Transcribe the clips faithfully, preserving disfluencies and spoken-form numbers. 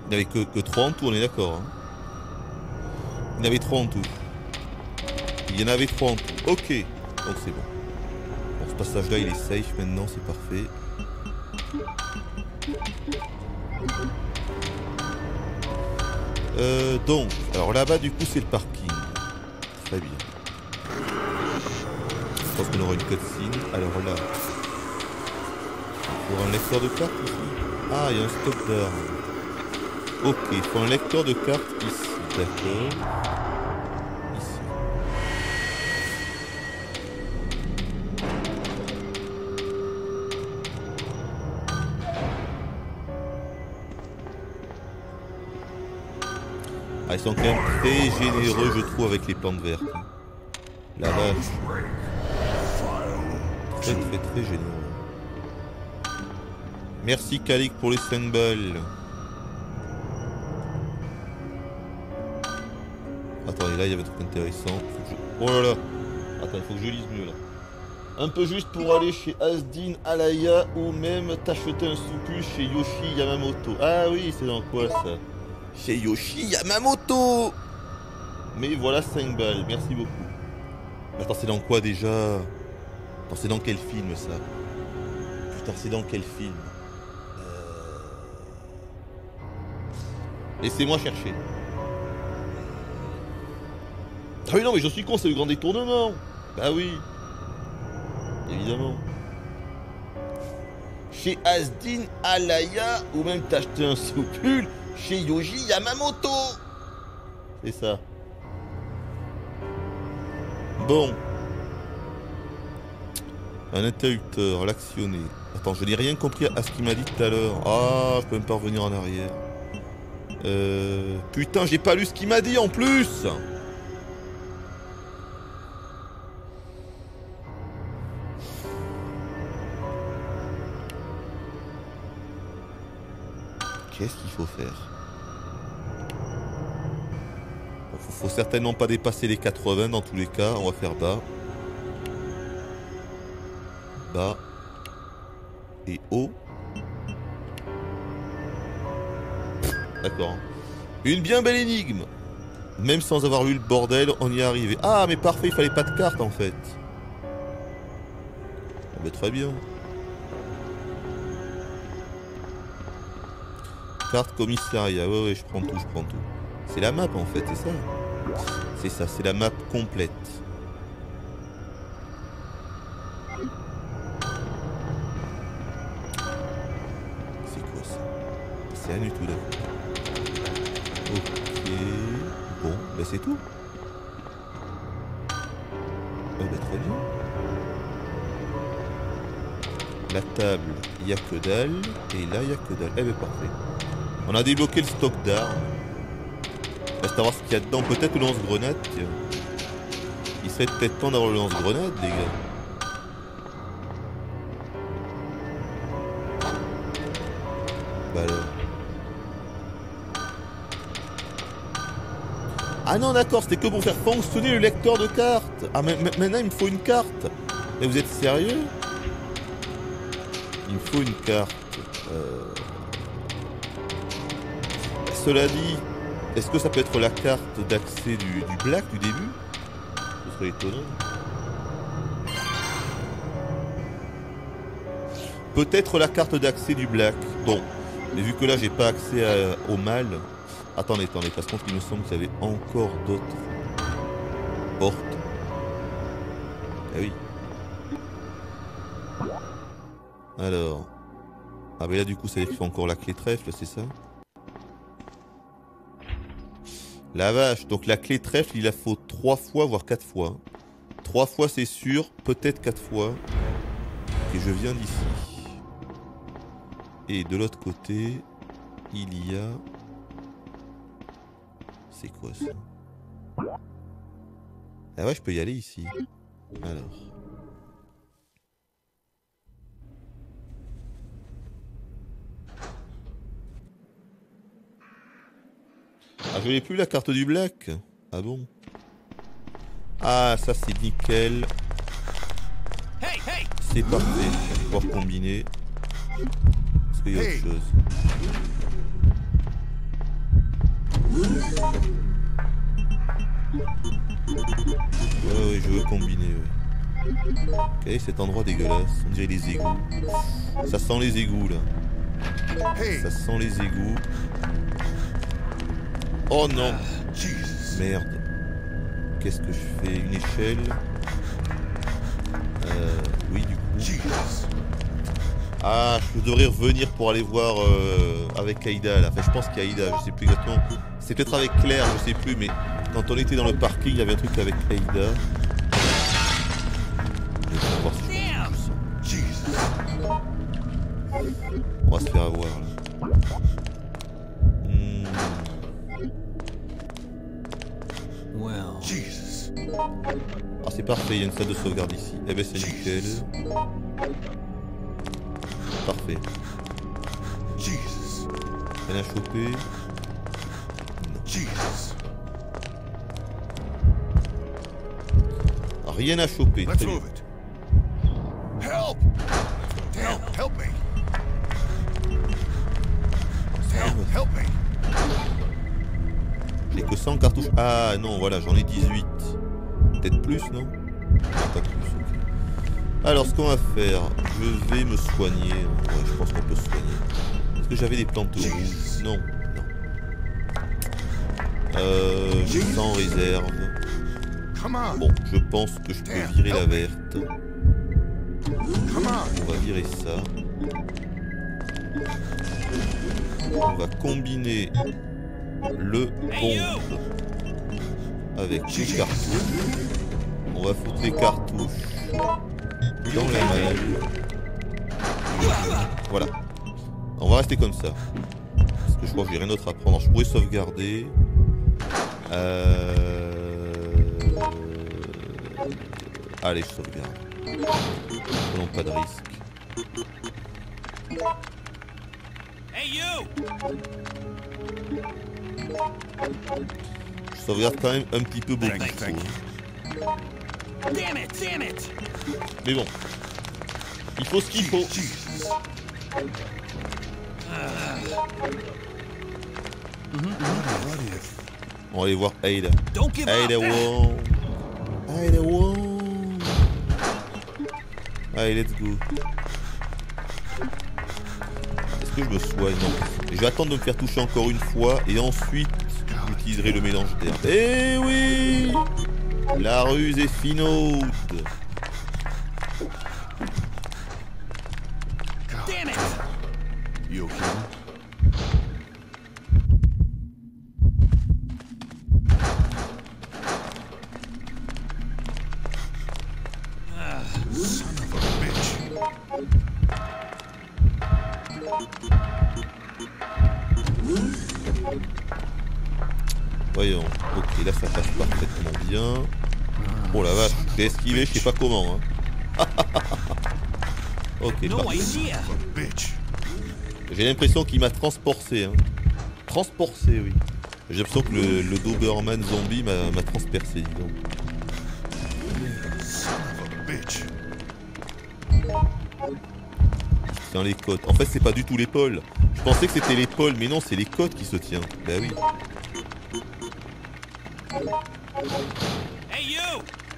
Il n'y avait que, que trois en tout, on est d'accord. Hein. Il y en avait trois en tout. Il y en avait trois en tout. Ok. Donc c'est bon. Bon, ce passage-là, il est safe maintenant, c'est parfait. Euh, donc, alors là-bas, du coup, c'est le parking. Très bien. Je pense qu'on aura une cutscene. Alors là, il faudra un lecteur de cartes aussi. Ah, il y a un stock d'armes. Ok, il faut un lecteur de cartes ici. D'accord. Ici. Ah, ils sont quand même très généreux, je trouve, avec les plantes vertes. La vache. Très très très généreux. Merci Calic pour les cinq balles. Attendez, là il y avait un truc intéressant. Je... Oh là là. Attends, il faut que je lise mieux là. Un peu juste pour aller chez Asdin Alaya ou même t'acheter un soupul chez Yoshi Yamamoto. Ah oui, c'est dans quoi ça? Chez Yoshi Yamamoto. Mais voilà cinq balles, merci beaucoup. Attends, c'est dans quoi déjà? Attends, c'est dans quel film ça? Putain, c'est dans quel film? euh... Laissez-moi chercher. Ah oui, non, mais je suis con, c'est le grand détournement. Bah oui. Évidemment. Chez Asdin Alaya ou même t'acheter un soupul chez Yoshi Yamamoto. C'est ça. Bon. Un interrupteur, l'actionner. Attends, je n'ai rien compris à ce qu'il m'a dit tout à l'heure. Ah, je peux même pas revenir en arrière. Euh... Putain, j'ai pas lu ce qu'il m'a dit en plus. Qu'est-ce qu'il faut faire? Bon, faut, faut certainement pas dépasser les quatre-vingts dans tous les cas. On va faire bas. Bas. Et haut. D'accord. Une bien belle énigme. Même sans avoir lu le bordel, on y est arrivé. Ah, mais parfait, il fallait pas de carte en fait. Ah bah, très bien. Carte commissariat, ouais ouais, je prends tout, je prends tout. C'est la map en fait, c'est ça? C'est ça, c'est la map complète. C'est quoi ça? C'est rien du tout d'accord. Ok. Bon, bah c'est tout. Oh bah très bien. La table, il n'y a que dalle. Et là, il n'y a que dalle. Eh ben parfait. On a débloqué le stock d'armes. Reste à voir ce qu'il y a dedans. Peut-être le lance-grenade. Il serait peut-être temps d'avoir le lance-grenade, les gars. Bah alors. Ah non, d'accord, c'était que pour faire fonctionner le lecteur de cartes. Ah, mais maintenant, il me faut une carte. Mais vous êtes sérieux? Il me faut une carte. Euh... Cela dit, est-ce que ça peut être la carte d'accès du, du Black du début? Ce serait étonnant. Peut-être la carte d'accès du Black. Bon, mais vu que là j'ai pas accès à, au mal. Attendez, attendez, parce qu'il me semble qu'il y avait encore d'autres portes. Ah oui. Alors. Ah mais là du coup ça veut dire qu'il faut encore la clé trèfle, c'est ça? La vache, donc la clé trèfle il la faut trois fois, voire quatre fois. Trois fois c'est sûr, peut-être quatre fois. Et je viens d'ici. Et de l'autre côté, il y a... C'est quoi ça? Ah ouais, je peux y aller ici. Alors... Ah, je n'ai plus la carte du Black. Ah bon? Ah, ça c'est nickel. C'est parfait. On va pouvoir combiner. Est-ce qu'il y a autre chose? Ouais, ouais, je veux combiner, ouais. Ok, cet endroit dégueulasse, on dirait les égouts. Ça sent les égouts, là. Ça sent les égouts. Oh non! Merde. Qu'est-ce que je fais? Une échelle? Euh... Oui, du coup. Ah, je devrais revenir pour aller voir euh, avec Aïda, là. Enfin, je pense qu'Aïda, je sais plus exactement. C'est peut-être avec Claire, je sais plus, mais quand on était dans le parking, il y avait un truc avec Aïda. Je vais voir si je me sens. On va se faire avoir, là. Hmm. Well. Jesus. Ah, c'est parfait, il y a une salle de sauvegarde ici. Eh ben, c'est nickel. Parfait. Jesus. Rien à choper. Non. Jesus. Rien à choper. Let's Très bien. move it. Help! Help! Help me! Help! Help me! J'ai que cent cartouches. Ah non, voilà, j'en ai dix-huit. Peut-être plus, non? Non, pas plus. Okay. Alors, ce qu'on va faire, je vais me soigner. Ouais, je pense qu'on peut se soigner. Est-ce que j'avais des plantes rouges? Non, non. Euh, j'ai cent réserves. Bon, je pense que je peux virer la verte. On va virer ça. On va combiner le pompe avec les cartouches. On va foutre les cartouches dans la malle. Voilà. On va rester comme ça. Parce que je crois que j'ai rien d'autre à prendre. Je pourrais sauvegarder. Euh... Allez, je sauvegarde. Prenons pas de risque. Hey you! Je sauvegarde quand même un petit peu beaucoup. Damn it, damn it. Mais bon, il faut ce qu'il faut. On va aller voir Aïda. Aïda Wong. Aïda Wong. Allez, let's go. Est-ce que je me soigne? Non. Je vais attendre de me faire toucher encore une fois et ensuite j'utiliserai le mélange d'herbe. Eh oui! La ruse est finaude. Damn it! You okay? Son of a bitch. Voyons. Ok, là ça passe parfaitement bien. Oh la vache, j'ai esquivé, je sais pas comment. Hein. Ok, parfait. J'ai l'impression qu'il m'a transporté. Hein. Transporté, oui. J'ai l'impression que le, le Doberman zombie m'a transpercé, dis donc. Tiens les côtes. En fait, c'est pas du tout l'épaule. Je pensais que c'était l'épaule, mais non, c'est les côtes qui se tiennent. Bah oui. Hey you!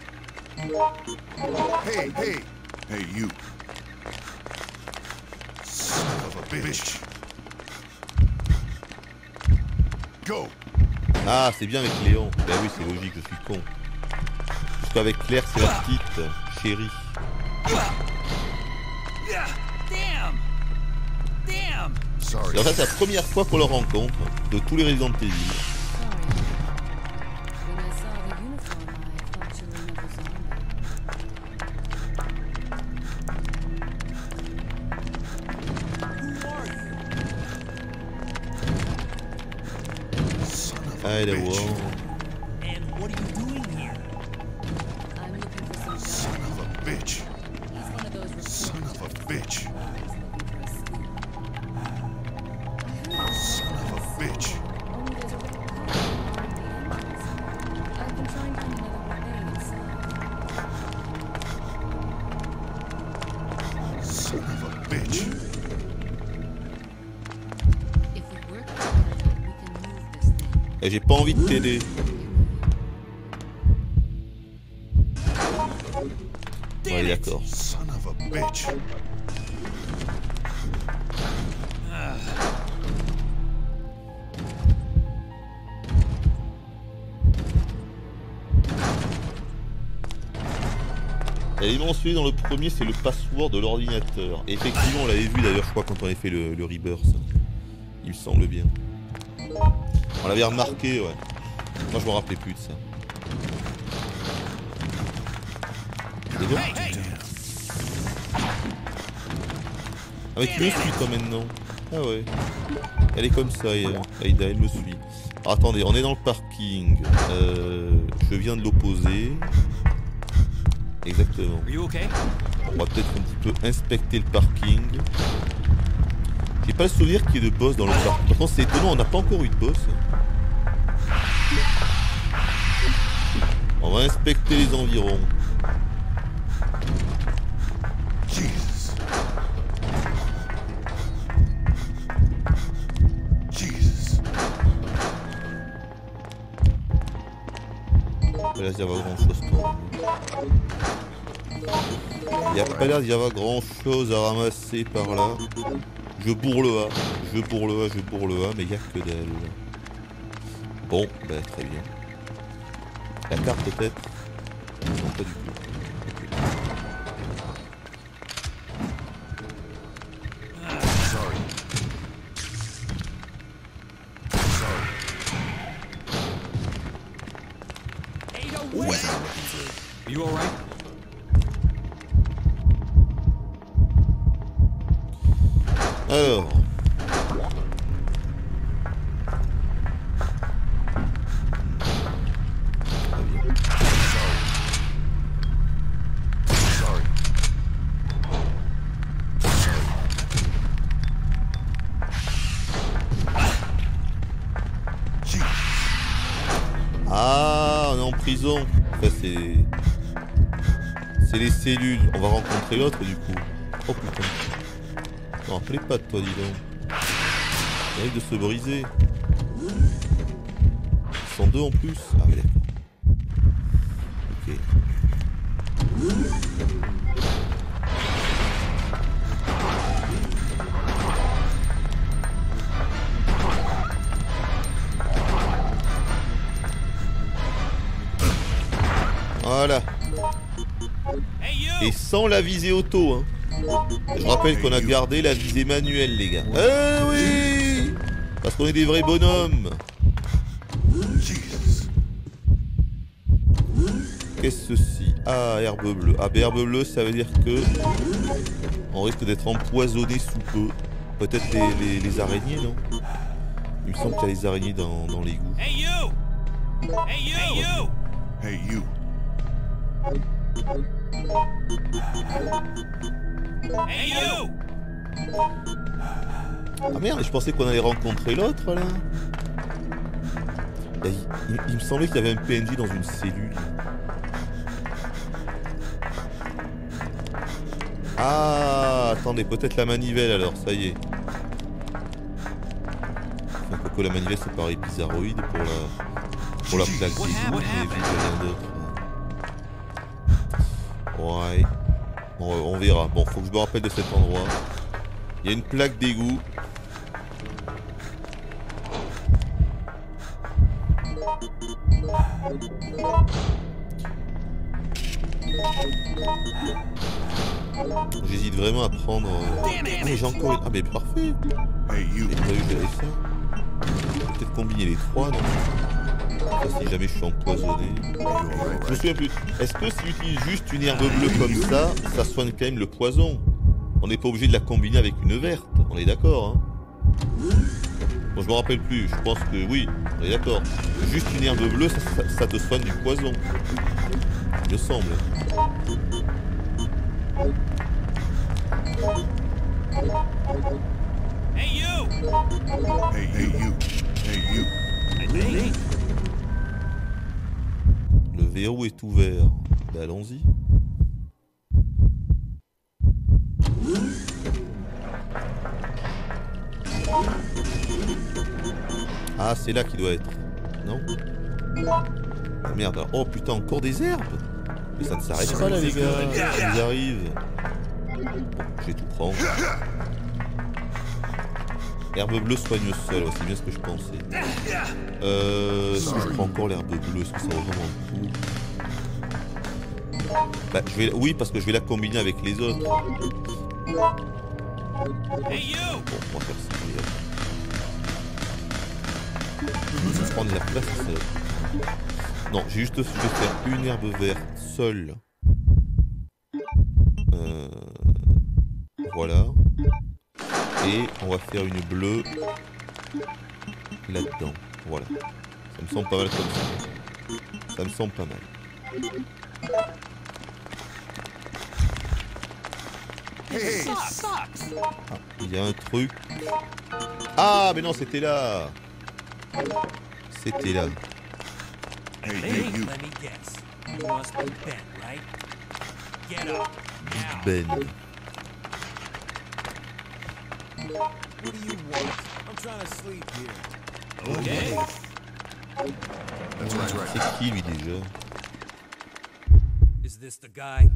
Hey, hey! Hey you! Son of a bitch! Go! Ah, c'est bien avec Léon. Bah oui, c'est logique, je suis con. Parce qu'avec Claire, c'est la petite chérie. Damn! Damn! Et en fait, c'est la première fois qu'on le rencontre de tous les Resident Evil. Aïda Wong. And what are you doing here? I'm looking for some Son of a bitch! He's one of those Son of a bitch! Son of a bitch! only there's a I've been trying to find another way inside. Son of a bitch! If we work together, we can move this thing. Et j'ai pas envie de t'aider. Ouais, d'accord. Son of a bitch. L'élément celui dans le premier, c'est le password de l'ordinateur. Et effectivement, on l'avait vu d'ailleurs, je crois, quand on avait fait le, le Rebirth. Il me semble bien. On l'avait remarqué, ouais. Moi, je me rappelais plus de ça. C'est bon. Ah mais tu me suis toi maintenant. Ah ouais. Elle est comme ça, Aïda, elle me suit. Alors, attendez, on est dans le parking. Euh, je viens de l'opposer. Exactement. On va peut-être un petit peu inspecter le parking. J'ai pas le souvenir qu'il y ait de boss dans le parking. Par contre, c'est étonnant, on n'a pas encore eu de boss. On va inspecter les environs. Jesus. Jesus. Il n'y a pas l'air d'y avoir grand chose. Il n'y a pas l'air d'y avoir grand chose à ramasser par là. Je bourre le A, je bourre le A, je bourre le A, mais il n'y a que dalle. Bon, bah très bien. La carte peut-être? Non, pas du tout. Sorry. Sorry. What was I looking for? You alright? Alors. Sorry. Sorry. Ah, on est en prison. Ça c'est... C'est les cellules. On va rencontrer l'autre du coup. Oh putain. Non, fallait pas de toi, dis donc. Il arrive de se briser. Ils sont deux en plus. Ah mais d'accord. Ok. Voilà. Et sans la visée auto, hein. Je rappelle qu'on a gardé la visée manuelle, les gars. Eh oui! Parce qu'on est des vrais bonhommes. Jesus. Qu'est-ce que ceci? Ah, herbe bleue. Ah, ben herbe bleue, ça veut dire que on risque d'être empoisonné sous peu. Peut-être les, les, les araignées, non? Il me semble qu'il y a des araignées dans, dans l'égout. Hey you! Hey you! Hey you! Hey, you. Hey you! Ah merde, je pensais qu'on allait rencontrer l'autre, là. Il, il- il me semblait qu'il y avait un P N J dans une cellule. Ah, attendez, peut-être la manivelle alors, ça y est. Enfin, quoique la manivelle ça paraît bizarroïde pour la, pour la plaque d'égout, mais vu qu'il y a rien d'autre. Ouais, on, on verra. Bon, faut que je me rappelle de cet endroit. Il y a une plaque d'égout. J'hésite vraiment à prendre... euh, Ah mais j'ai encore une... Ah mais parfait. Hey, you. J'ai pas vu que j'avais ça. Peut-être combiner les trois, non? Ça, si jamais je suis empoisonné. Je me souviens plus. Est-ce que si j'utilise juste une herbe bleue comme ça, ça soigne quand même le poison? On n'est pas obligé de la combiner avec une verte. On est d'accord, hein? Bon, je me rappelle plus. Je pense que oui. On est d'accord. Juste une herbe bleue, ça, ça- ça te soigne du poison. Il me semble. Hey you! Hey, hey, you. Hey, you. Hey, Le verrou est ouvert. Ben, allons-y. Ah, c'est là qu'il doit être. Non. Ah, merde. Oh putain, encore des herbes. Mais ça ne s'arrête pas là les gars. Ils arrivent. Bon, je vais tout prendre. Herbe bleue soigne le sol, ouais, c'est bien ce que je pensais. Euh, si je prends encore l'herbe bleue, est-ce que ça va vraiment le coup? Bah, je vais... Oui, parce que je vais la combiner avec les autres. Hey you! Bon, on va faire ça. Je vais prendre la place. Ça... Non, j'ai juste je vais faire une herbe verte seule. Euh... Voilà. Et on va faire une bleue là-dedans. Voilà. Ça me semble pas mal comme ça. Ça me semble pas mal. Hey, Ah, il y a un truc. Ah, mais non, c'était là. C'était là. hey, Hey, you, you. let me guess. You must be Ben, right? Get up now. Ben. What do you want? I'm trying to sleep here. Okay. That's right, right. C'est qui lui déjà? Is this the guy?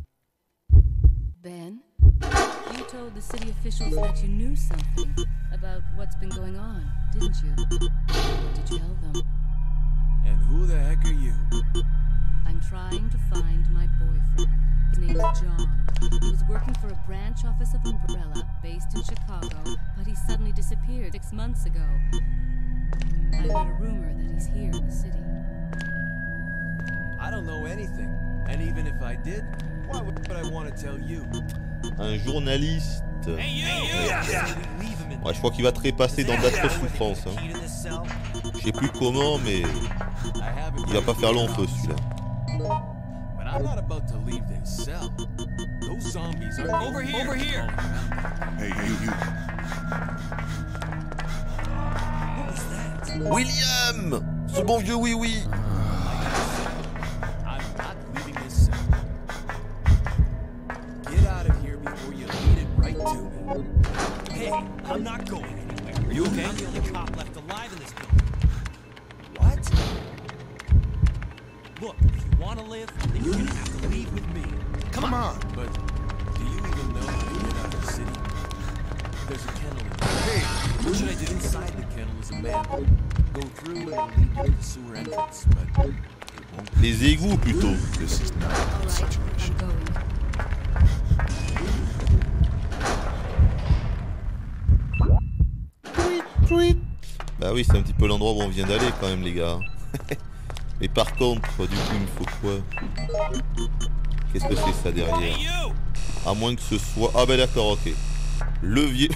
Ben, you told the city officials that you knew something about what's been going on, didn't you? What did you tell them? And who the heck are you? I'm trying to find my boyfriend. His name's John. He was working for a branch office of Umbrella, based in Chicago, but he suddenly disappeared six months ago. I heard a rumor that he's here in the city. I don't know anything. And even if I did, why would I want to tell you? Un journaliste. Hey you! Ouais, je crois qu'il va trépasser dans d'atroces souffrances. Hein. Je sais plus comment, mais il va pas faire long feu celui-là. But I'm not about to leave this cell. Those zombies are over here. Over here. Hey, you, you. What was that? William! Ce bon vieux oui oui! I'm not leaving this cell. Get out of here before you lead it right to me. Hey, I'm not going anywhere. Are you okay? I'm the only cop left alive in this building. What? Look, if you want to live, then you're gonna have to leave with me. Come, Come on. on. But do you even know how to get out of the city? There's a kennel in there. Hey, What should I do? Inside the kennel is a manhole. Go through and it'll lead you to the sewer entrance, but it won't. Les égouts plutôt. this is not a All right, situation. I'm going. Bah oui, c'est un petit peu l'endroit où on vient d'aller quand même les gars. Mais par contre, du coup il me faut quoi? Qu'est-ce que c'est ça derrière? Hey you! À moins que ce soit... Ah bah d'accord, ok. Levier.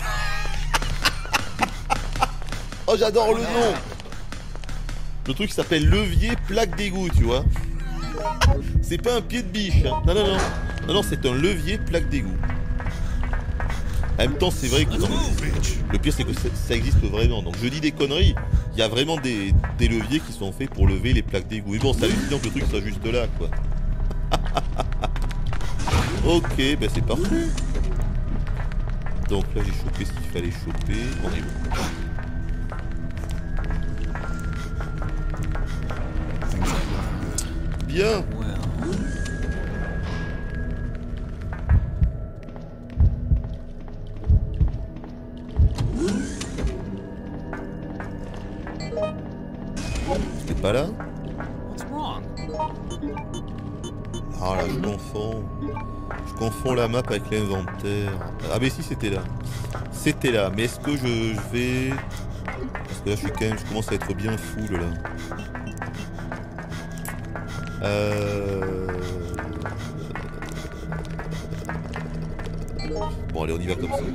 Oh j'adore le nom. Le truc s'appelle levier plaque d'égout, tu vois. C'est pas un pied de biche, hein. Non, non, non. Non, non, c'est un levier plaque d'égout. En même temps, c'est vrai que... non, le pire, c'est que ça, ça existe vraiment. Donc je dis des conneries. Il y a vraiment des, des leviers qui sont faits pour lever les plaques d'égout. Mais bon, ça hallucinant que le truc soit juste là, quoi. Ok, ben c'est parfait. Donc là, j'ai chopé ce qu'il fallait choper. On est bon. Bien. C'était pas là? What's wrong? Ah là, je confonds. Je confonds la map avec l'inventaire. Ah mais si, c'était là. C'était là. Mais est-ce que je, je vais... Parce que là, je suis quand même... Je commence à être bien full, là. Euh... Bon, allez, on y va comme ça.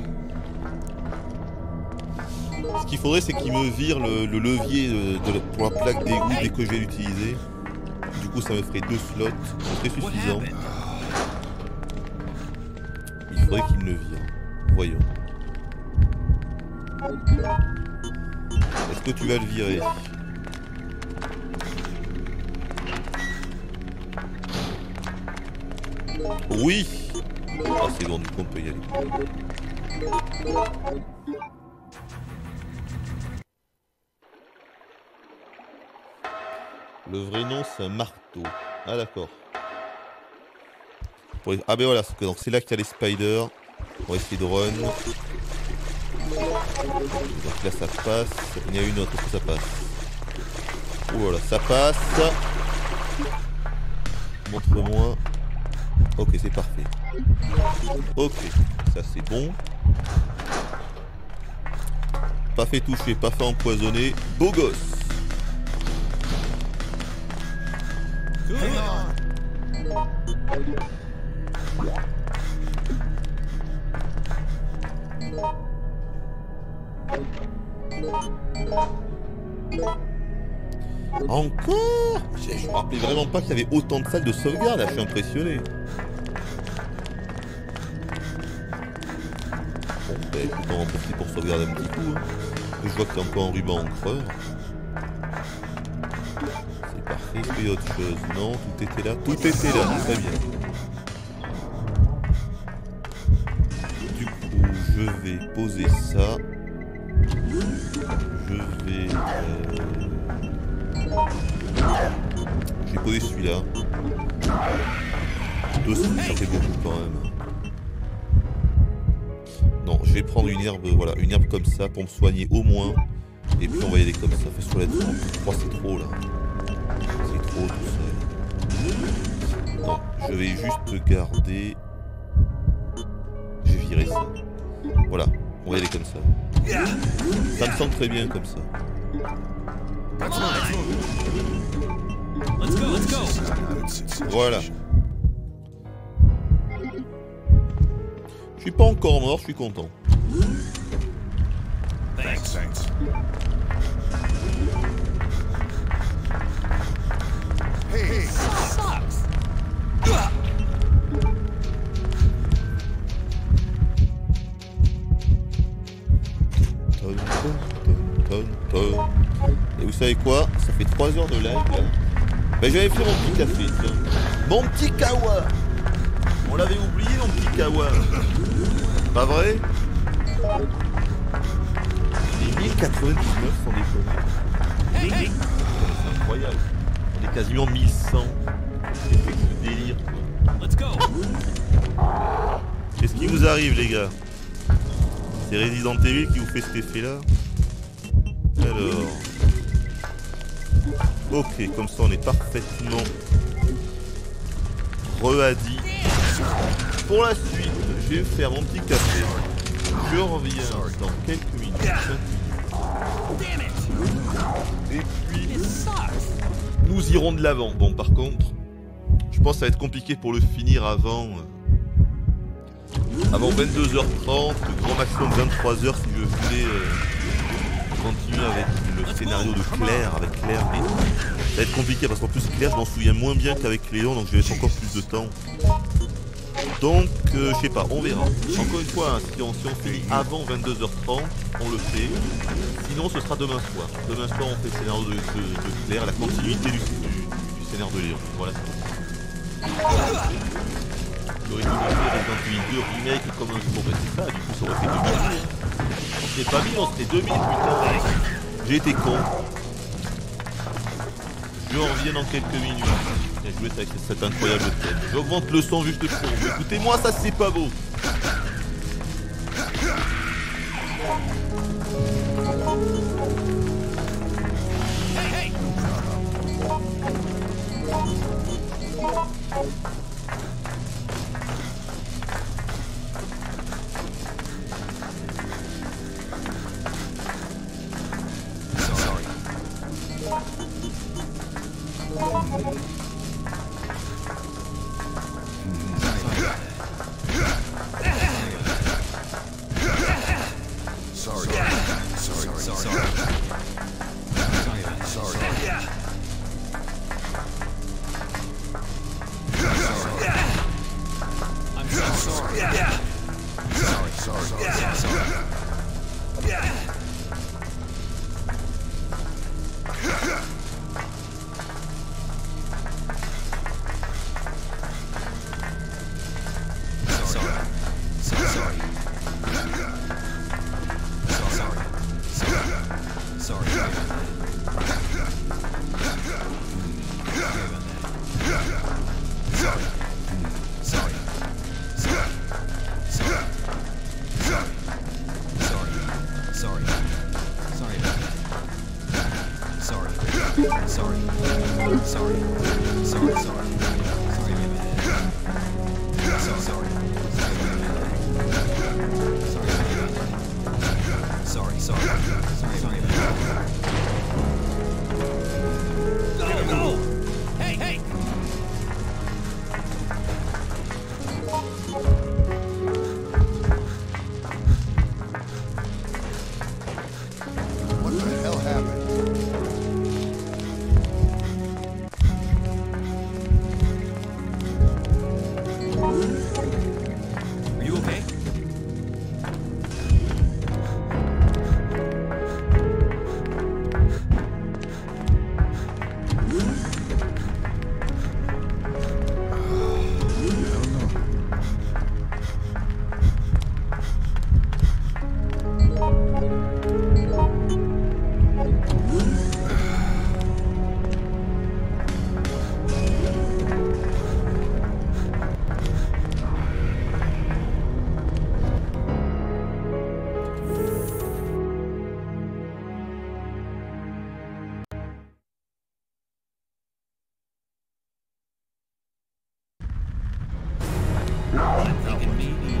Ce qu'il faudrait, c'est qu'il me vire le, le levier de, de, pour la plaque d'égout dès que je vais l'utiliser. Du coup, ça me ferait deux slots. Ce serait suffisant. Il faudrait qu'il me le vire. Voyons. Est-ce que tu vas le virer? Oui. Ah, c'est bon, du coup, on peut y aller. Hey, Le vrai nom c'est un marteau. Ah d'accord. Les... Ah ben voilà, donc c'est là qu'il y a les spiders. On va essayer de run. Donc là ça passe. Il y en a une autre, est-ce que ça passe? Oh voilà, ça passe. Montre-moi. Ok, c'est parfait. Ok, ça c'est bon. Pas fait toucher, pas fait empoisonner. Beau gosse. Encore? Je me rappelais vraiment pas qu'il y avait autant de salles de sauvegarde, là, je suis impressionné. Bon, bah écoute, on va en profiter pour sauvegarder un petit coup. Hein. Je vois qu'il y a encore un ruban encreur. C'est parfait, est-ce qu'il y a autre chose? Non, tout était là. Tout était là, très bien. Du coup, je vais poser ça. Je vais... Euh... Je vais poser celui-là. Deux, ça fait beaucoup quand même. Non, je vais prendre une herbe, voilà, une herbe comme ça pour me soigner au moins. Et puis on va y aller comme ça. Fait sur la trois, c'est trop là. C'est trop tout ça. Non, je vais juste garder. Je vais virer ça. Voilà, on va y aller comme ça. Ça me semble très bien comme ça. Let's go, let's go. Voilà. Je suis pas encore mort, je suis content. Thanks, thanks. Hey, hey. Sucks. Ton, ton, ton, ton. Et vous savez quoi? Ça fait trois heures de live là. Ben j'avais fait mon petit café, tiens. Mon petit kawa. On l'avait oublié mon petit kawa. Pas vrai? Les mille quatre-vingt-dix-neuf sans déconner. C'est incroyable. On est quasiment mille cent. C'est ce délire. Let's go. Qu'est-ce qui vous arrive les gars? C'est Resident Evil qui vous fait cet effet là? Alors... Ok, comme ça on est parfaitement re-hadi. Pour la suite, je vais faire mon petit café. Je reviens dans quelques minutes. Et puis, nous irons de l'avant. Bon, par contre, je pense que ça va être compliqué pour le finir avant... Avant vingt-deux heures trente, grand maximum vingt-trois heures si je voulais euh, continuer avec le scénario de Claire, avec Claire, mais ça va être compliqué parce qu'en plus Claire je m'en souviens moins bien qu'avec Léon, donc je vais mettre encore plus de temps. Donc euh, je sais pas, on verra. Encore une fois, hein, si, on, si on finit avant vingt-deux heures trente, on le fait. Sinon ce sera demain soir. Demain soir on fait le scénario de, de, de Claire, la continuité du, du, du scénario de Léon. Voilà. J'aurais dû faire Resident Evil deux remake comme un jour, mais c'est ça, du coup ça aurait fait deux mille. On s'est pas mis, on serait deux mille, putain. J'ai été con. Je reviens dans quelques minutes. Et je vous laisse avec cet incroyable thème. J'augmente le son juste pour vous. Écoutez-moi, ça c'est pas beau. Hey, hey. Sorry. Sorry. Sorry. Sorry. Sorry. I'm so sorry. Sorry. Sorry. Sorry. Sorry. Sorry. Sorry. Sorry, sorry. Sorry, give me that. So sorry. Sorry, sorry. Sorry, sorry. Sorry, sorry. Go, go! Hey, hey! What the hell happened? Are you okay? I'm thinking maybe.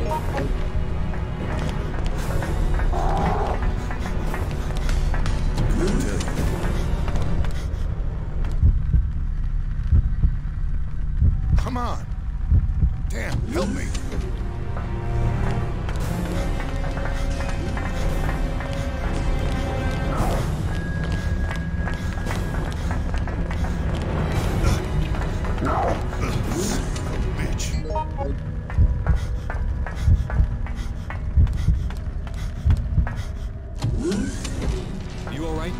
Couldn't tell you. Come on. Damn, help me. Bitch. You alright?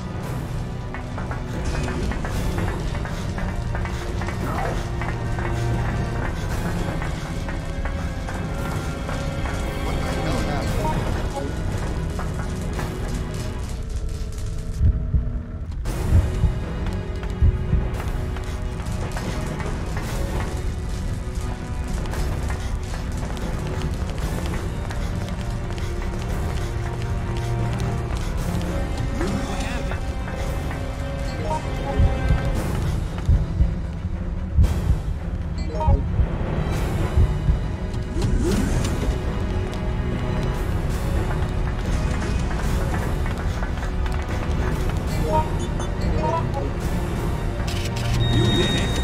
What the hell happened? What happened? You did it.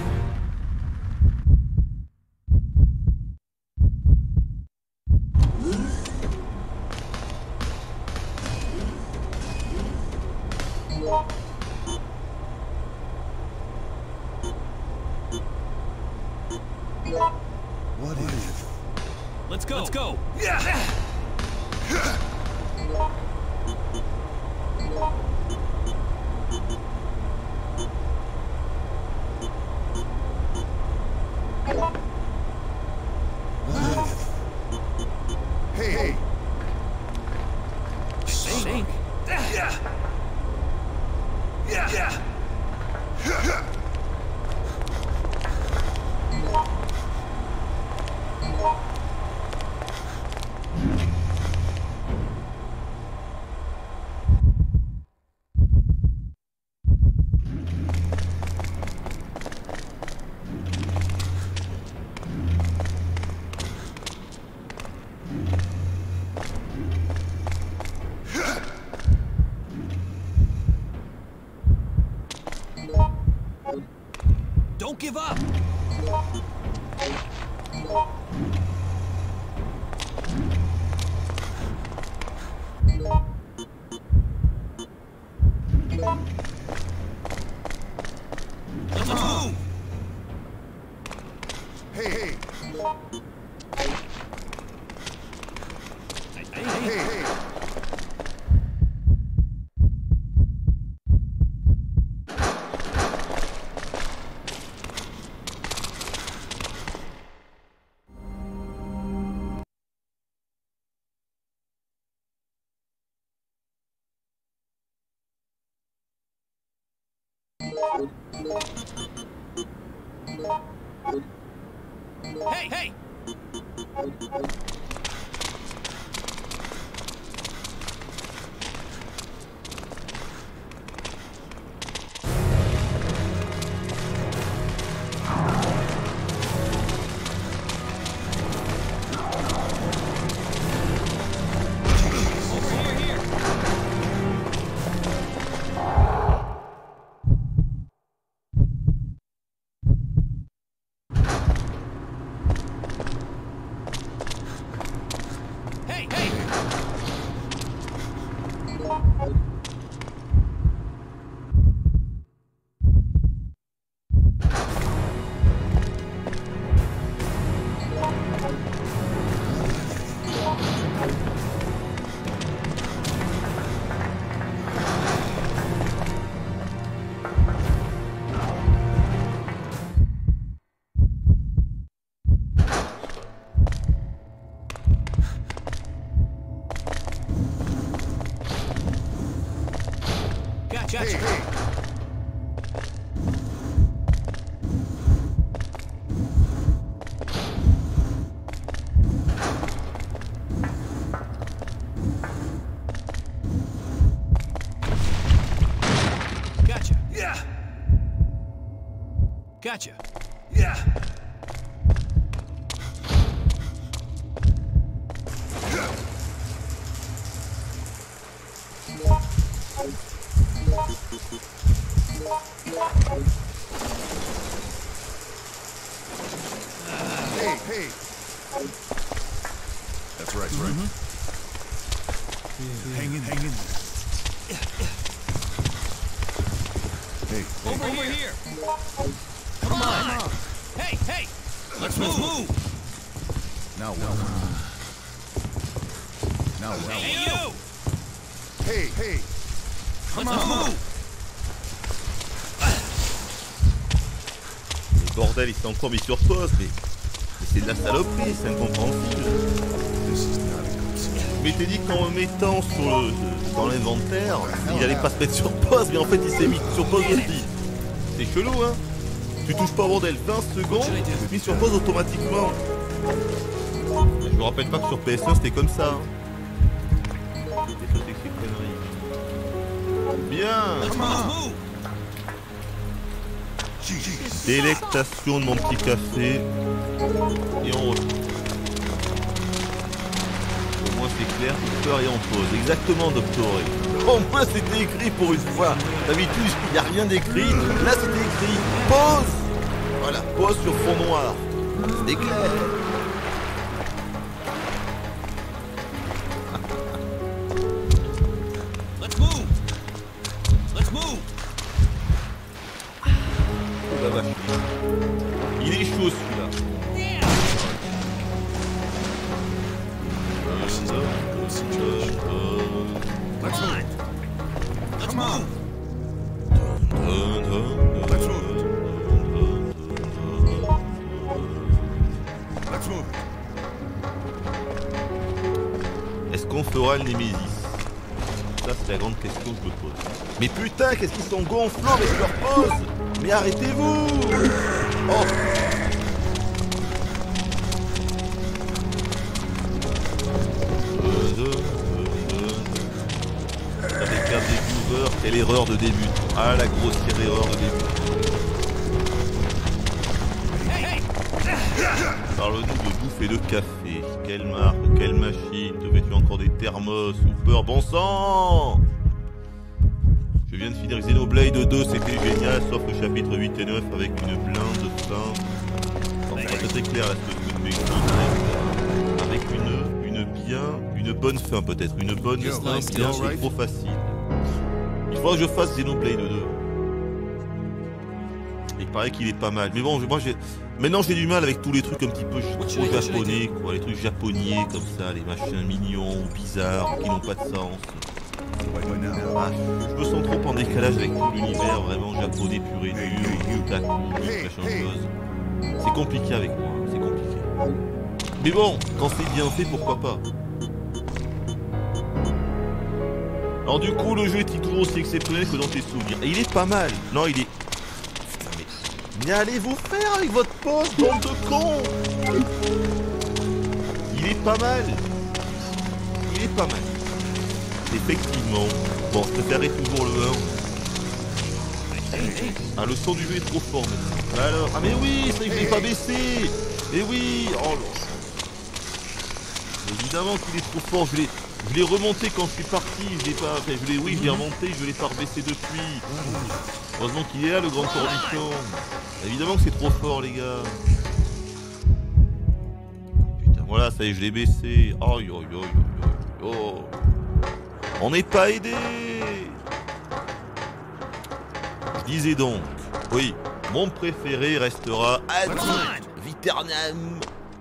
What is it? Let's go. Let's go. What is it? Hey, hey. Sink. Don't give up. Let's move. Hey, hey. Hey, Hey, hey. hey. Hey, hey. Hey, hey. Gotcha. Yeah. Gotcha. Yeah. Hey, hey. That's right, that's right. Hang in, hang in. Hey, hey. Over, Over here. here. Come on. Hey, hey. Let's move. move. Now what? Now what? Hey, you. Hey, hey. Come on. Move. Le bordel, il s'est encore mis sur pause, mais, mais c'est de la saloperie, c'est incompréhensible. Je m'étais dit qu'en me mettant sur le, dans l'inventaire, il allait pas se mettre sur pause, mais en fait il s'est mis sur pause aussi. C'est chelou, hein. Tu touches pas au bordel vingt secondes, tu te mets sur pause automatiquement. Je me rappelle pas que sur P S un c'était comme ça. Hein. Qu'est-ce que c'est que ces conneries? Bien. Délectation de mon petit café. Et on refait. Au moins c'est clair, Docteur est en pause. Exactement, Doctoré. Au moins c'était écrit pour une fois. D'habitude, il n'y a rien d'écrit. Là c'était écrit pause. Voilà, pause sur fond noir. C'est clair. Let's move. Let's move. Oh la vache. Il est chaud celui-là. Let's move. Let's move. Let's move. Let's move. Est-ce qu'on fera le Némésis? Ça c'est la grande question que je me pose. Mais putain, qu'est-ce qu'ils sont gonflants avec leur pause? Mais arrêtez-vous! Oh! Avec un découvreur, quelle erreur de début. Ah, la grossière erreur de début. Parle-nous de bouffe et de café. Quelle marque, quelle machine? Te fais-tu encore des thermos ou peur? Bon sang! Je viens de finir Xenoblade deux, c'était génial, sauf le chapitre huit et neuf avec une blinde de fin. Enfin, c'est pas très clair là ce que je m'explique. Avec une, une bien, une bonne fin peut-être, une bonne Yo, fin, nice, bien, all c'est right. trop facile. Il faudra que je fasse Xenoblade deux. Il paraît qu'il est pas mal. Mais bon, moi j'ai. Maintenant j'ai du mal avec tous les trucs un petit peu trop japonais, quoi. Les trucs japonais comme ça, les machins mignons ou bizarres, qui n'ont pas de sens. Ah, je me sens trop en décalage avec tout l'univers vraiment japonais pur et dur, otaku, machin chose. C'est compliqué avec moi, c'est compliqué. Mais bon, quand c'est bien fait, pourquoi pas. Alors du coup, le jeu est toujours aussi exceptionnel que dans tes souvenirs. Et il est pas mal. Non, il est... Mais, mais allez vous faire avec votre pause, bande de cons. Il est pas mal. Il est pas mal. Effectivement. Bon, je préférerais toujours le un. Ah, le son du jeu est trop fort maintenant. Alors, ah mais oui, c'est vrai que je l'ai pas baissé. Mais oui, oh là. Évidemment qu'il est trop fort, je l'ai... Je l'ai remonté quand je suis parti, je l'ai pas... Enfin, je l'ai... Oui, je l'ai remonté, je l'ai pas rebaissé depuis. Heureusement qu'il est là, le grand cornichon. Évidemment que c'est trop fort, les gars. Putain, voilà, ça y est, je l'ai baissé. Oh, yo, yo, yo, yo, yo. On n'est pas aidé. Je disais donc, oui, mon préféré restera Ad Viternam.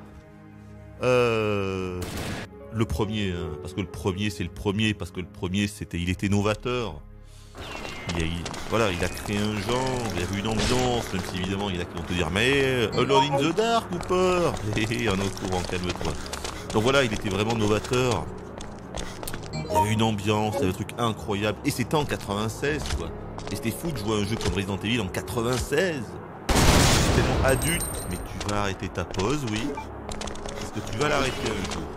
Euh... Le premier, hein, parce que le premier c'est le premier, parce que le premier c'était, il était novateur. Il a, il, voilà, il a créé un genre, il a eu une ambiance, même si évidemment il a qui vont te dire mais Alone in the Dark ou peur. Hé hé, un autre courant, calme-toi. Donc voilà, il était vraiment novateur. Il y avait une ambiance, il y avait des trucs incroyables. Et c'était en quatre-vingt-seize, quoi. Et c'était fou de jouer à un jeu comme Resident Evil en quatre-vingt-seize. C'est tellement adulte. Mais tu vas arrêter ta pause, oui. Est-ce que tu vas l'arrêter un jour?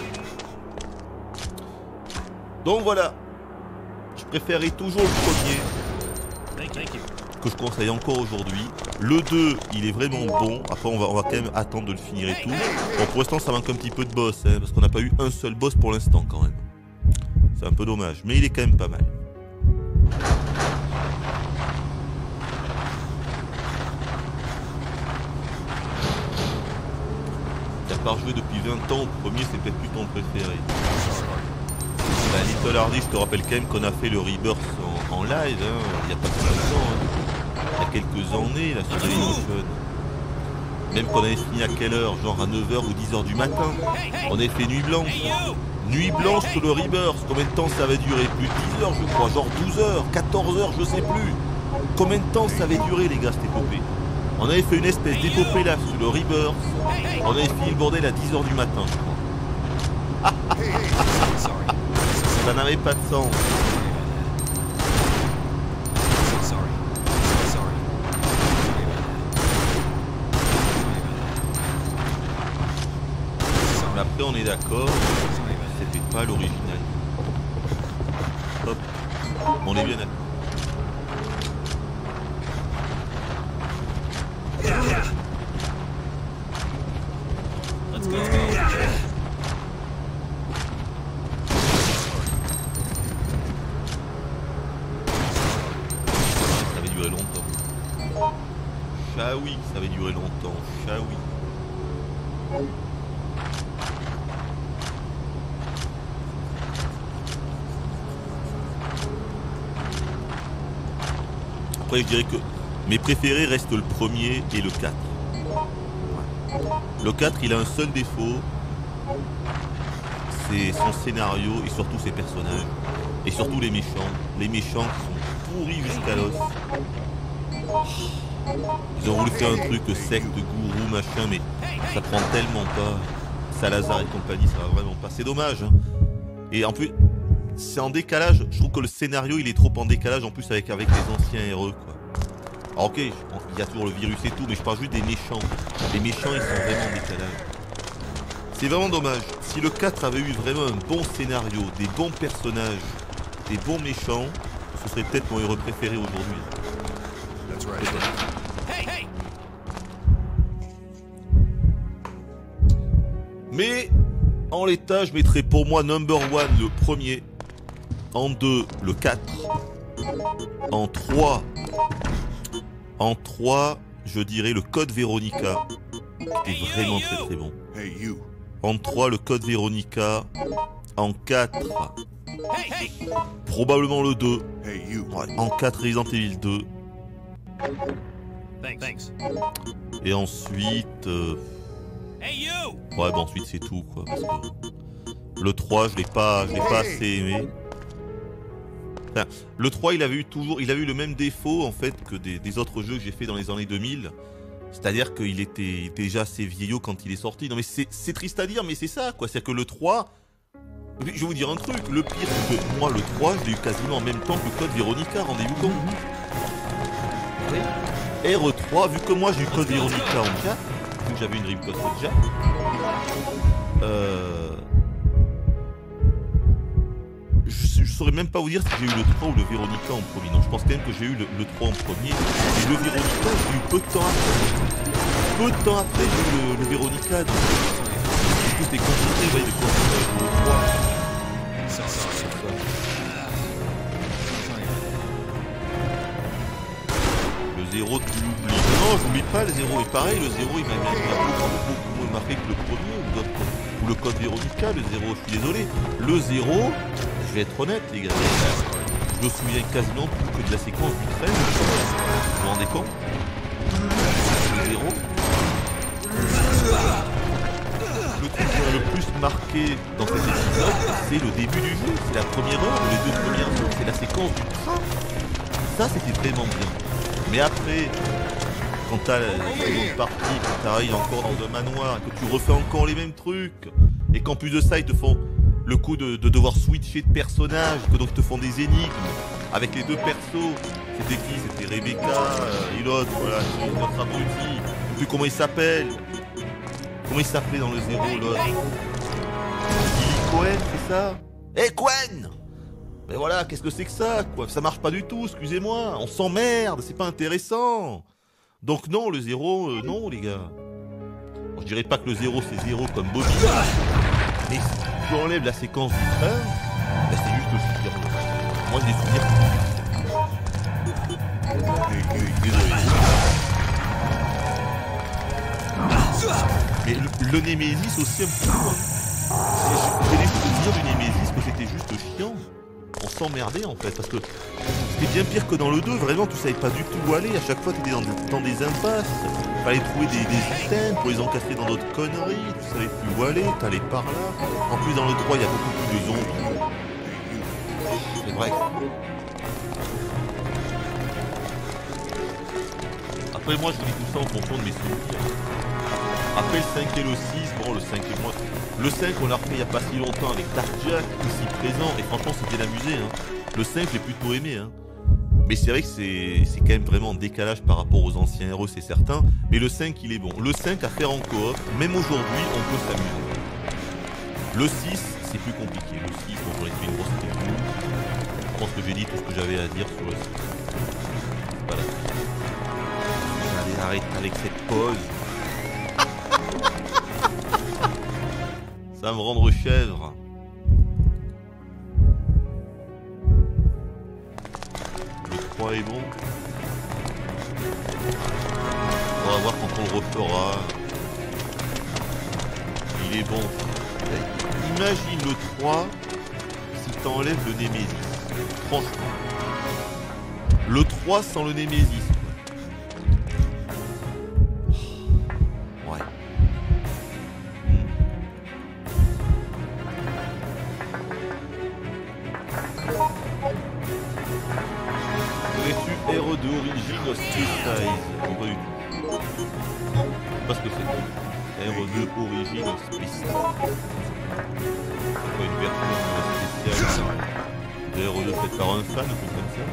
Donc voilà. Je préférais toujours le premier. Que je conseille encore aujourd'hui. Le deux, il est vraiment bon. Après, on va, on va quand même attendre de le finir et tout. Bon, pour l'instant, ça manque un petit peu de boss, hein, parce qu'on n'a pas eu un seul boss pour l'instant, quand même. C'est un peu dommage, mais il est quand même pas mal. T'as pas rejoué depuis vingt ans, au premier, c'est peut-être plus ton préféré. Bah, Little Hardy, je te rappelle quand même qu'on a fait le Rebirth en, en live, hein, il n'y a pas si longtemps. Hein. Il y a quelques années, là, sur Dailymotion. Même qu'on avait fini à quelle heure? Genre à neuf heures ou dix heures du matin. On avait fait nuit blanche. Nuit blanche sur le Rebirth. Combien de temps ça avait duré? Plus de dix heures, je crois. Genre douze heures, quatorze heures, je sais plus. Combien de temps ça avait duré, les gars, cette épopée? On avait fait une espèce d'épopée là sur le Rebirth. On avait fini le bordel à dix heures du matin, je crois. Ça n'avait pas de sens. Mais après on est d'accord, c'était pas l'original. Hop, on est bien d'accord. Let's go. Ça avait duré longtemps. Ah oui, ça avait duré longtemps. Ah oui. Après, je dirais que mes préférés restent le premier et le quatre. Le quatre, il a un seul défaut, c'est son scénario et surtout ses personnages. Et surtout les méchants. Les méchants qui sont pourris jusqu'à l'os. Ils ont voulu faire un truc secte, gourou, machin, mais ça prend tellement pas. Salazar et compagnie, ça va vraiment pas. C'est dommage. Hein. Et en plus, c'est en décalage. Je trouve que le scénario, il est trop en décalage en plus avec, avec les anciens R E, quoi. Alors ok, il y a toujours le virus et tout, mais je parle juste des méchants. Les méchants, ils sont vraiment en décalage. C'est vraiment dommage. Si le quatre avait eu vraiment un bon scénario, des bons personnages, des bons méchants, ce serait peut-être mon héros préféré aujourd'hui. Mais en l'état, je mettrais pour moi number one le premier, en deux le quatre, en trois, en trois, je dirais le Code Veronica, qui est vraiment très très bon. En trois, le Code Veronica. En quatre, probablement le deux. Ouais, en quatre, Resident Evil deux. Et ensuite... Euh... Ouais, bah ensuite c'est tout, quoi. Parce que le trois, je l'ai pas, je l'ai pas assez aimé. Enfin, le trois, il avait eu toujours, il avait eu le même défaut en fait que des, des autres jeux que j'ai fait dans les années deux mille. C'est-à-dire qu'il était déjà assez vieillot quand il est sorti. Non mais c'est triste à dire, mais c'est ça quoi. C'est que le trois, je vais vous dire un truc, le pire c'est que moi le trois, je l'ai eu quasiment en même temps que le Code Veronica, rendez-vous compte. Oui. R trois, vu que moi j'ai eu Code Veronica en quatre, vu que j'avais une Dreamcast déjà, euh... Je, je saurais même pas vous dire si j'ai eu le trois ou le Veronica en premier. Non, je pense quand même que j'ai eu le, le trois en premier. Et le Veronica, j'ai eu peu de temps après. Peu de temps après, j'ai eu le, le Veronica. Du coup, c'était compliqué, ouais, de continuer avec le trois. Le zéro, tu l'oublies. Non, je n'oublie pas le zéro. Et pareil, le zéro, il m'a beaucoup, beaucoup moins marqué que le premier ou d'autres. Ou le Code Veronica, le zéro, je suis désolé. Le zéro, je vais être honnête les gars, je me souviens quasiment plus que de la séquence du treize, vous vous rendez compte? Le zéro. Le truc qui m'a le plus marqué dans cet épisode, c'est le début du jeu, c'est la première heure, les deux premières heures, c'est la séquence du train. Ça c'était vraiment bien. Mais après, quand t'as la seconde partie, quand t'arrives encore dans un manoir, et que tu refais encore les mêmes trucs, et qu'en plus de ça ils te font le coup de, de devoir switcher de personnage, que donc te font des énigmes avec les deux persos. C'était qui? C'était Rebecca euh, et l'autre, voilà, notre abruti. Je sais plus comment il s'appelle. Comment il s'appelait dans le zéro, l'autre? Billy Cohen, c'est ça? Eh hey, Cohen! Mais voilà, qu'est-ce que c'est que ça, quoi? Ça marche pas du tout, excusez-moi. On s'emmerde, c'est pas intéressant. Donc non, le zéro, euh, non, les gars. Bon, je dirais pas que le zéro, c'est zéro comme Bobby. Mais si tu enlèves la séquence du train, bah, c'est juste le souvenir. Moi, j'ai des souvenirs. Désolé. Mais le, le Némésis aussi un petit peu. Hein. J'ai des souvenirs du Némésis que c'était juste chiant. On s'emmerdait en fait, parce que c'était bien pire que dans le deux, vraiment tu savais pas du tout où aller, à chaque fois tu étais dans, dans des impasses, fallait trouver des, des items pour les encastrer dans d'autres conneries, tu savais plus où aller, t'allais par là. En plus dans le trois il y a beaucoup plus de zombies. C'est vrai. Après moi je dis tout ça en fonction de mes souvenirs. Après le cinq et le six, bon le cinq et moi. Le cinq on l'a refait il n'y a pas si longtemps avec Dark Jack ici présent et franchement c'était l'amusé hein. Le cinq j'ai plutôt aimé hein. Mais c'est vrai que c'est quand même vraiment en décalage par rapport aux anciens héros c'est certain. Mais le cinq il est bon. Le cinq à faire en coop, même aujourd'hui on peut s'amuser. Le six c'est plus compliqué. Le six bon, j'en ai fait une grosse review. Je pense que j'ai dit tout ce que j'avais à dire sur le six. Voilà. Allez arrête avec cette pause. Ça va me rendre chèvre. Le trois est bon. On va voir quand on le refera. Il est bon. Imagine le trois si t'enlèves le Némésis. Franchement. Le trois sans le Némésis. Non, pas du tout. Je sais pas ce que c'est. R deux Origin Space. C'est pas une version spéciale de R deux faite par un fan ou comme ça.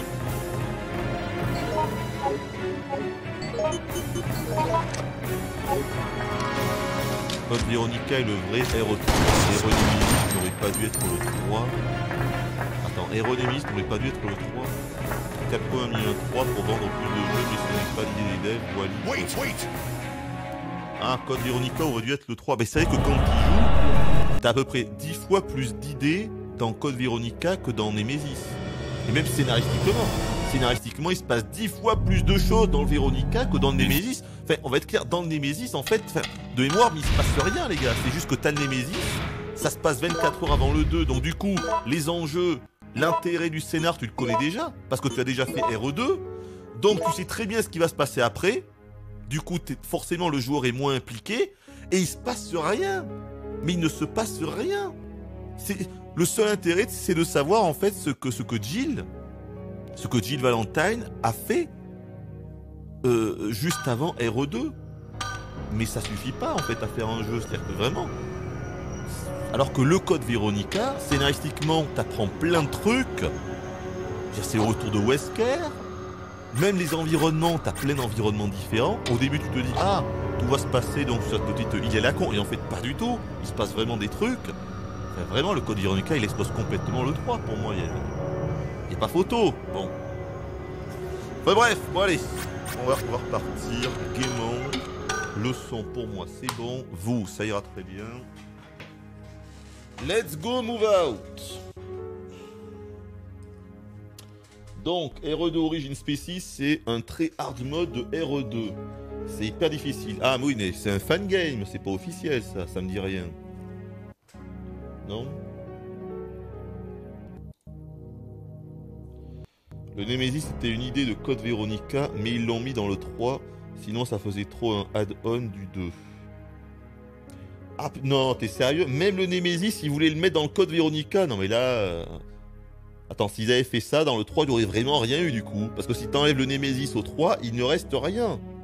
Code Veronica est le vrai R trois. Héronémis n'aurait pas dû être le trois. Attends, Héronémis n'aurait pas dû être le trois. Capcom a mis un trois pour vendre plus de jeux, mais ce n'est pas l'idée des devs ou à Wait, wait. Ah, Code Veronica aurait dû être le trois. Mais c'est vrai que quand tu joues, t'as à peu près dix fois plus d'idées dans Code Veronica que dans Nemesis. Et même scénaristiquement. Scénaristiquement, il se passe dix fois plus de choses dans le Veronica que dans le Nemesis. Enfin, on va être clair, dans le Nemesis, en fait, enfin, de mémoire, mais il se passe rien, les gars. C'est juste que t'as le Nemesis, ça se passe vingt-quatre heures avant le deux, donc du coup, les enjeux... L'intérêt du scénar, tu le connais déjà, parce que tu as déjà fait R deux, donc tu sais très bien ce qui va se passer après. Du coup, forcément, le joueur est moins impliqué, et il se passe rien. Mais il ne se passe rien. Le seul intérêt, c'est de savoir, en fait, ce que, ce que Jill, ce que Jill Valentine a fait euh, juste avant R deux. Mais ça suffit pas, en fait, à faire un jeu, c'est-à-dire que vraiment... Alors que le Code Veronica, scénaristiquement, t'apprends plein de trucs. C'est le retour de Wesker. Même les environnements, t'as plein d'environnements différents. Au début, tu te dis, ah, tout va se passer donc sur cette petite île à la con. Et en fait, pas du tout. Il se passe vraiment des trucs. Enfin, vraiment, le Code Veronica, il expose complètement le trois pour moi. Il n'y a... a pas photo. Bon. Enfin bref, bon allez. On va, on va repartir gaiement. Le son pour moi, c'est bon. Vous, ça ira très bien. Let's go, move out. Donc, R deux Origin Species, c'est un très hard mode de R deux. C'est hyper difficile. Ah, oui, mais c'est un fan game, c'est pas officiel, ça, ça me dit rien. Non? Le Nemesis, c'était une idée de Code Veronica, mais ils l'ont mis dans le trois, sinon ça faisait trop un add-on du deux. Ah non, t'es sérieux? Même le Nemesis, ils voulaient le mettre dans le Code Veronica. Non mais là... Euh... Attends, s'ils avaient fait ça, dans le trois, il n'y aurait vraiment rien eu du coup. Parce que si t'enlèves le Nemesis au trois, il ne reste rien.